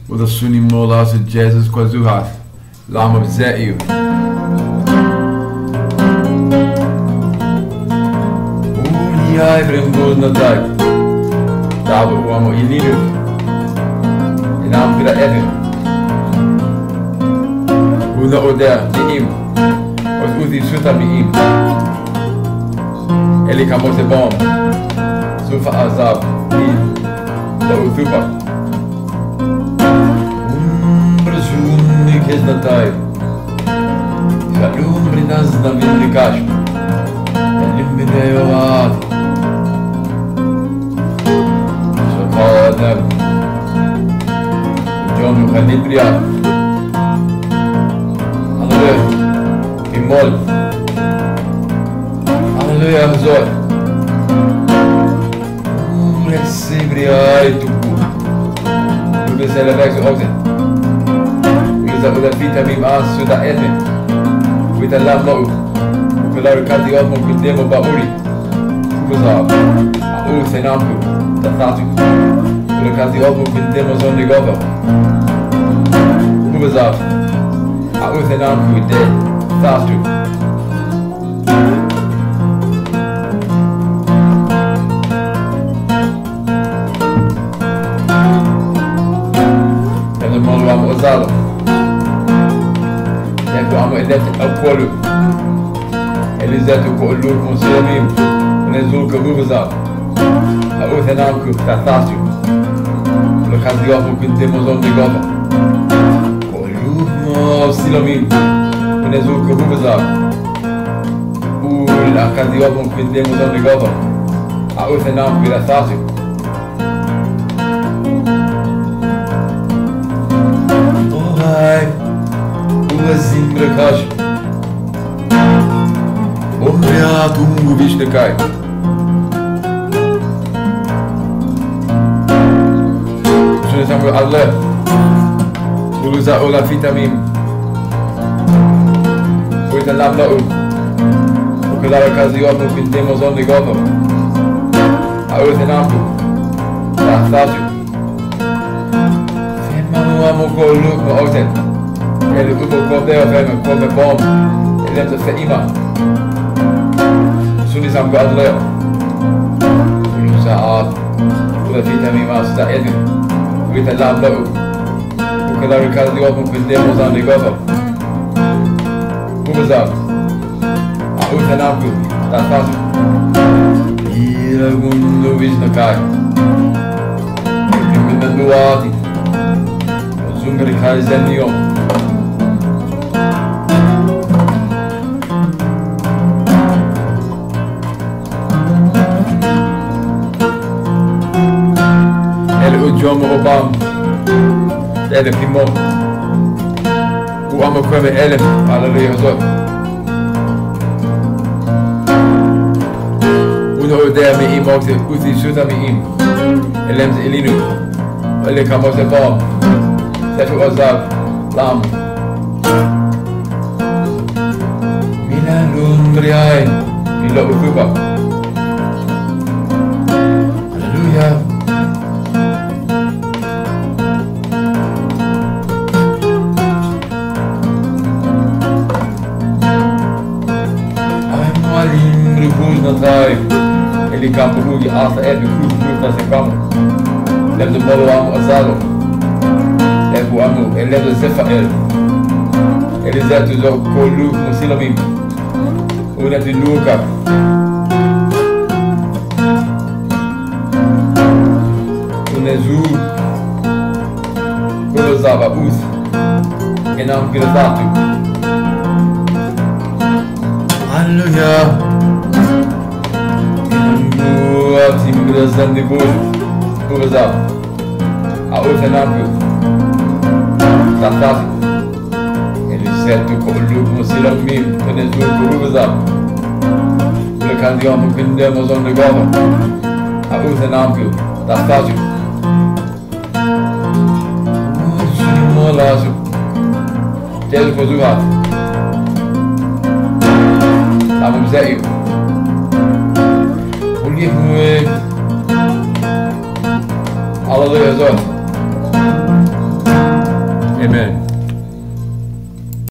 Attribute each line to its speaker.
Speaker 1: with a suni molas of Jesus qazuhat, Lam ubzeiu. Jones.john.david, dava uamu iLinuT, enamku etme, unoudea miim, utisuta miim, eLikam bom, zufaazav, tupa. Taib, Shalom Brinas na Vindikash, eLem so call them John Hallelujah, Hallelujah, Imol, Hallelujah, Zor, Recibria tupu, uvafexoa. uLuzaa miim suda etme with Lam Lou qazuhat demo bauri uLuzaa enamku qazuhat demo dava uLuzaa enamku de ozazL uamu oqoLu oqoLu miim uLuzaa enamku qazuhat demo dava oqoLu miim uLuzaa demo dava enamku qazuhat Uazimbrakash Omrea tungu vishnekai samgu adaLao uLuzaa miim with Lam Lou qazuhat demo dava enamku qazuhat oqoLu oTaib bom, eLemza suni samgu adaLao uLuzaa miim etme with Lam Lou qazuhat demo dava uLuzaa enamku qazuhat iragundu vishnakai minanduati zungarikai zeniom Jomu obam, pimo, uamu eLem, adaLao unoudea miim utisuta miim, eLemza iLinuT, eLikam bom, ozazL, Lam, milalumbriai, tupa, Hallelujah. eLikam bugi asa etme Lamza ozazL uamu eLemza zufaazav eLizatu oqoLu miim unatilukam unezu uLuzaa enamku Hallelujah. Timgrazan uLuzaa enamku qazuhat eLizatu oqoLu miim unezu uLuzaa demo dava enamku qazuhat suni molas Jesus qazuhat Lam ubzeiu Hallelujah.
Speaker 2: Amen.